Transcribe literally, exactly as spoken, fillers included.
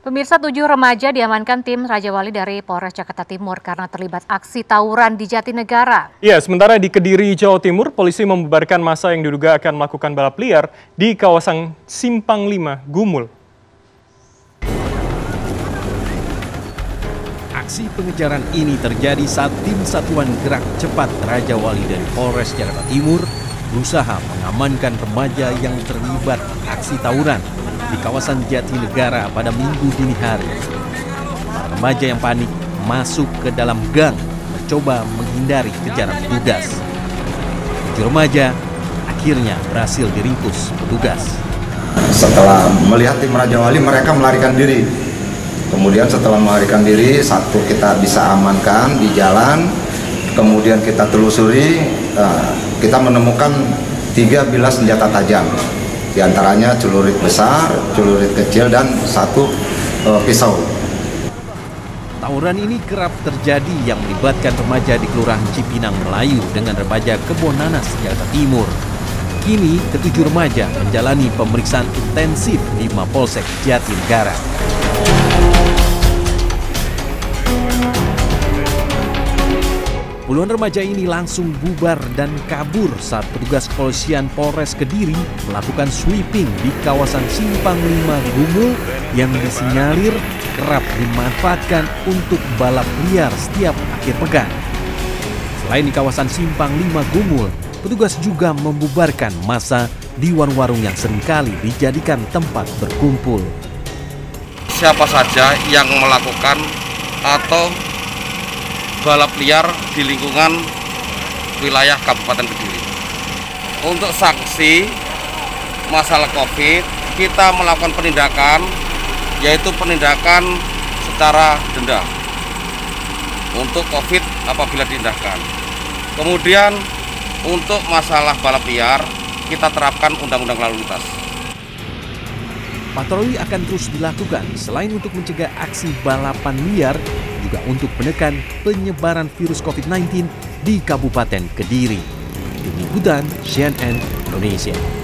Pemirsa, tujuh remaja diamankan tim Raja Wali dari Polres Jakarta Timur karena terlibat aksi tawuran di Jatinegara. Ya, sementara di Kediri, Jawa Timur, polisi membubarkan massa yang diduga akan melakukan balap liar di kawasan Simpang lima, Gumul. Aksi pengejaran ini terjadi saat tim Satuan Gerak Cepat Raja Wali dari Polres Jakarta Timur berusaha mengamankan remaja yang terlibat aksi tawuran di kawasan Jatinegara pada Minggu dini hari. Para remaja yang panik masuk ke dalam gang mencoba menghindari kejaran petugas. Tujuh remaja akhirnya berhasil diringkus petugas. Setelah melihat tim Raja Wali, mereka melarikan diri. Kemudian setelah melarikan diri, satu kita bisa amankan di jalan. Kemudian kita telusuri, kita menemukan tiga bilah senjata tajam. Di antaranya celurit besar, celurit kecil, dan satu uh, pisau. Tawuran ini kerap terjadi yang melibatkan remaja di Kelurahan Cipinang Melayu dengan remaja Kebonanas, Jakarta Timur. Kini ketujuh remaja menjalani pemeriksaan intensif di Mapolsek Jatinegara. Puluhan remaja ini langsung bubar dan kabur saat petugas kepolisian Polres Kediri melakukan sweeping di kawasan Simpang lima Gumul yang disinyalir kerap dimanfaatkan untuk balap liar setiap akhir pekan. Selain di kawasan Simpang lima Gumul, petugas juga membubarkan massa di warung-warung yang seringkali dijadikan tempat berkumpul. Siapa saja yang melakukan atau balap liar di lingkungan wilayah Kabupaten Kediri. Untuk sanksi masalah COVID, kita melakukan penindakan, yaitu penindakan secara denda untuk COVID apabila diindahkan. Kemudian untuk masalah balap liar, kita terapkan Undang-Undang Lalu Lintas. Patroli akan terus dilakukan selain untuk mencegah aksi balapan liar, juga untuk menekan penyebaran virus COVID sembilan belas di Kabupaten Kediri. Tim Liputan C N N Indonesia.